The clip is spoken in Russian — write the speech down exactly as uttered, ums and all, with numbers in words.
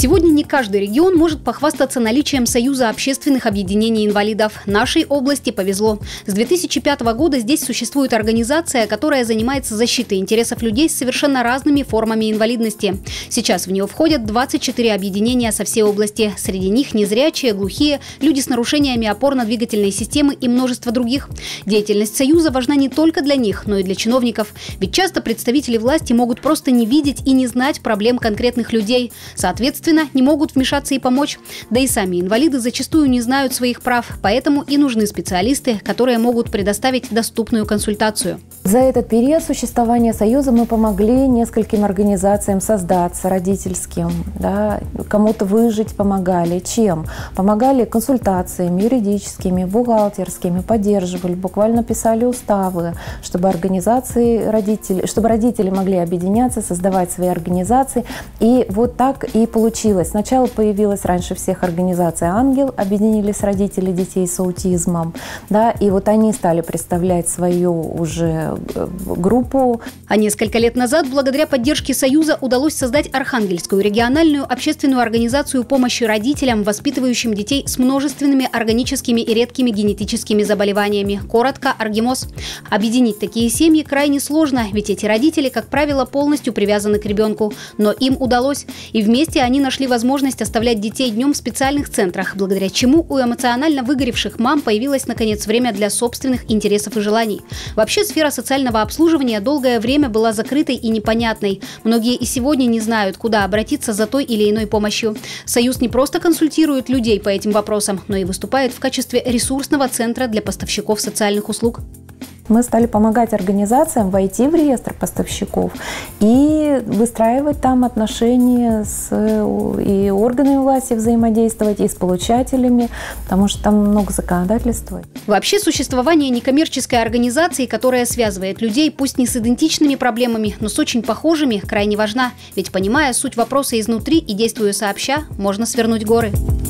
Сегодня не каждый регион может похвастаться наличием Союза общественных объединений инвалидов. Нашей области повезло. С две тысячи пятого года здесь существует организация, которая занимается защитой интересов людей с совершенно разными формами инвалидности. Сейчас в нее входят двадцать четыре объединения со всей области. Среди них незрячие, глухие, люди с нарушениями опорно-двигательной системы и множество других. Деятельность Союза важна не только для них, но и для чиновников. Ведь часто представители власти могут просто не видеть и не знать проблем конкретных людей. Соответственно, не могут вмешаться и помочь. Да и сами инвалиды зачастую не знают своих прав, поэтому и нужны специалисты, которые могут предоставить доступную консультацию. За этот период существования Союза мы помогли нескольким организациям создаться, родительским, да, кому-то выжить помогали. Чем? Помогали консультациями юридическими, бухгалтерскими, поддерживали, буквально писали уставы, чтобы организации, родители, чтобы родители могли объединяться, создавать свои организации. И вот так и получилось. Сначала появилась раньше всех организация «Ангел», объединились родители детей с аутизмом, да, и вот они стали представлять свою уже группу. А несколько лет назад, благодаря поддержке Союза, удалось создать Архангельскую региональную общественную организацию помощи родителям, воспитывающим детей с множественными органическими и редкими генетическими заболеваниями, коротко «Аргемоз». Объединить такие семьи крайне сложно, ведь эти родители, как правило, полностью привязаны к ребенку. Но им удалось, и вместе они нашли возможность оставлять детей днем в специальных центрах, благодаря чему у эмоционально выгоревших мам появилось, наконец, время для собственных интересов и желаний. Вообще, сфера социального обслуживания долгое время была закрытой и непонятной. Многие и сегодня не знают, куда обратиться за той или иной помощью. Союз не просто консультирует людей по этим вопросам, но и выступает в качестве ресурсного центра для поставщиков социальных услуг. Мы стали помогать организациям войти в реестр поставщиков и выстраивать там отношения с и органами власти, взаимодействовать, и с получателями, потому что там много законодательства. Вообще, существование некоммерческой организации, которая связывает людей, пусть не с идентичными проблемами, но с очень похожими, крайне важна. Ведь, понимая суть вопроса изнутри и действуя сообща, можно свернуть горы.